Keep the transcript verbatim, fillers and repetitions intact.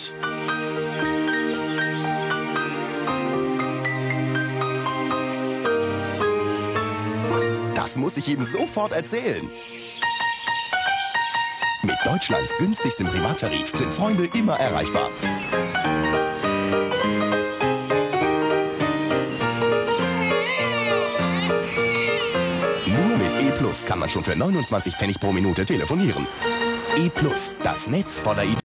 Freund. Das muss ich ihm sofort erzählen. Mit Deutschlands günstigstem Privattarif sind Freunde immer erreichbar. Nur mit E Plus kann man schon für neunundzwanzig Pfennig pro Minute telefonieren. E Plus, das Netz voller Ideen.